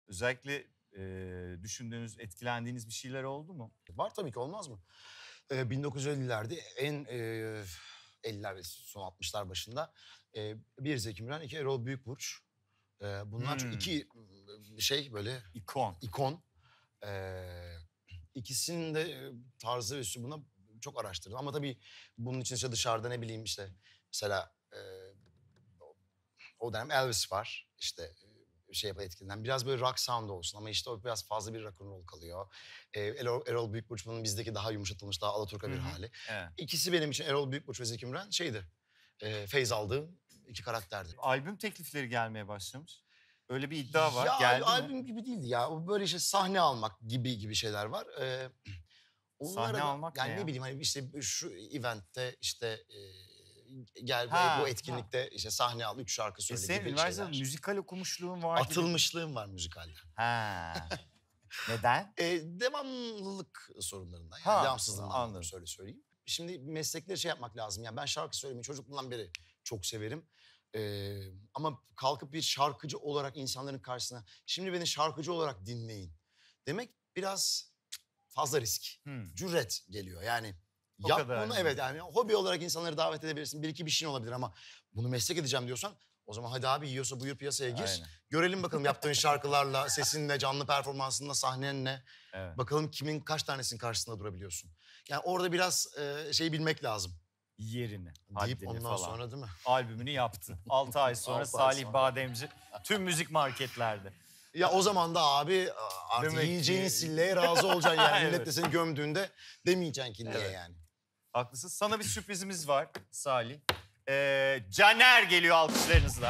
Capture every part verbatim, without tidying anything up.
Özellikle e, düşündüğünüz, etkilendiğiniz bir şeyler oldu mu? Var tabii ki, olmaz mı? Ee, bin dokuz yüz ellilerde en e, elliler ve son altmışlar başında e, bir Zeki Müren, iki Erol Büyükburç. E, bunlar Hmm. iki şey böyle İkon. ikon. E, ikisinin de tarzı ve üslubuna çok araştırdım. Ama tabii bunun için işte dışarıda ne bileyim işte mesela e, o dönem Elvis var işte şey yapar etkilenen. Biraz böyle rock sound olsun ama işte o biraz fazla bir rock and roll kalıyor. Ee, Erol, Erol Büyükburç bunun bizdeki daha yumuşatılmış, daha alaturka bir hali. Evet. İkisi benim için Erol Büyükburç ve Zeki Müren şeydi. E, feyz aldığım iki karakterdi. Albüm teklifleri gelmeye başlamış. Öyle bir iddia var. Ya Geldi albüm mi? gibi değildi ya. O böyle işte sahne almak gibi gibi şeyler var. Ee, Sahne da, almak yani ne ne ya? bileyim hani işte şu eventte işte e, gel Ha, bu etkinlikte ha. işte sahne al, üç şarkı E söyle senin gibi üniversitede şeyler. müzikal okumuşluğun var gibi. Atılmışlığım var müzikalde. Ha. Neden? E, devamlılık sorunlarından. Yani Ha, devamsızlığından anladım. söyle söyleyeyim. Şimdi meslekleri şey yapmak lazım. Yani ben şarkı söylemeyi çocukluğumdan beri çok severim. Ee, ama kalkıp bir şarkıcı olarak insanların karşısına şimdi beni şarkıcı olarak dinleyin demek biraz fazla risk. Hmm. Cüret geliyor yani. O Yap kadar bunu yani. evet yani hobi olarak insanları davet edebilirsin. Bir iki bir şeyin olabilir ama bunu meslek edeceğim diyorsan o zaman hadi abi yiyorsa buyur piyasaya gir. Aynen. Görelim bakalım yaptığın şarkılarla, sesinle, canlı performansınla, sahnenle. Evet. Bakalım kimin kaç tanesinin karşısında durabiliyorsun. Yani orada biraz e, şey bilmek lazım. Yerini, Deyip haddini ondan falan. sonra değil mi? Albümünü yaptı. altı ay sonra Altı ay Salih sonra. Bademci tüm müzik marketlerde. Ya o zaman da abi artık Demek yiyeceğin ki- silleye razı olacaksın yani. Evet. Millet de seni gömdüğünde demeyeceksin ki niye Evet. yani. Haklısın. Sana bir sürprizimiz var Salih. Ee, Caner geliyor alkışlarınızla.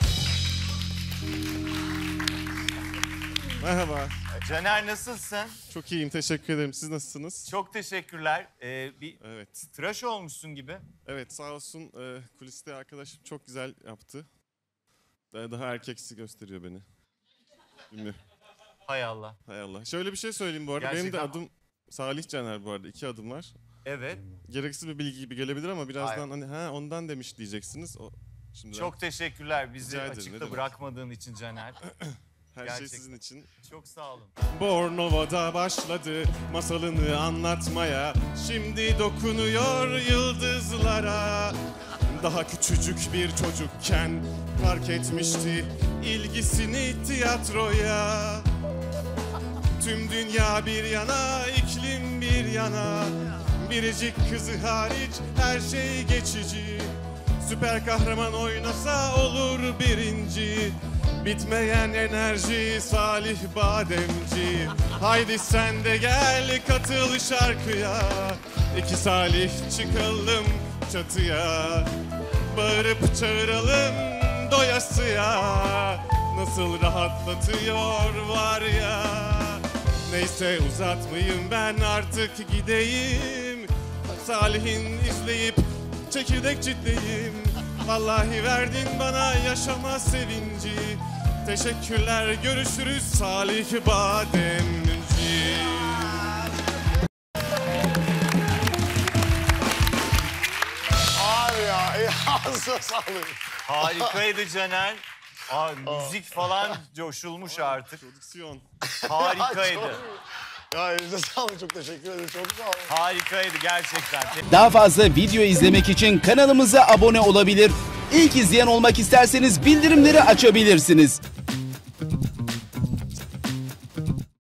Merhaba. Caner nasılsın? Çok iyiyim. Teşekkür ederim. Siz nasılsınız? Çok teşekkürler. Ee, bir Evet. tıraş olmuşsun gibi. Evet sağ olsun e, kuliste arkadaşım çok güzel yaptı. Daha, daha erkeksi gösteriyor beni. Bilmiyorum. Hay Allah. Hay Allah. Şöyle bir şey söyleyeyim bu arada. Benim de Gerçekten- adım Salih Caner bu arada. İki adım var. Evet. Gereksiz bir bilgi gibi gelebilir ama birazdan Hayır. hani ha ondan demiş diyeceksiniz. O, şimdi Çok teşekkürler bizi Rica ederim, ne açıkta demek. bırakmadığın için Caner. her gerçekten. şey sizin için. Çok sağ olun. Bornova'da başladı masalını anlatmaya. Şimdi dokunuyor yıldızlara. Daha küçücük bir çocukken fark etmişti ilgisini tiyatroya. Tüm dünya bir yana, iklim bir yana. Biricik kızı hariç her şey geçici. Süper kahraman oynasa olur birinci. Bitmeyen enerji Salih Bademci. Haydi sen de gel katıl şarkıya. İki Salih çıkalım çatıya. Bağırıp çağıralım doyasıya. Nasıl rahatlatıyor var ya. Neyse uzatmayayım ben artık gideyim. Salih'in izleyip çekirdek çitleyeyim. Vallahi verdin bana yaşama sevinci. Teşekkürler, görüşürüz Salih Bademci. Abi ya, ya ağzına sağlık. Harikaydı Caner. Aa, müzik falan coşulmuş artık. Prodüksiyon. Harikaydı. Ya elinize sağlık, çok teşekkür ederim, çok sağ olun. Harikaydı gerçekten. Daha fazla video izlemek için kanalımıza abone olabilir. İlk izleyen olmak isterseniz bildirimleri açabilirsiniz.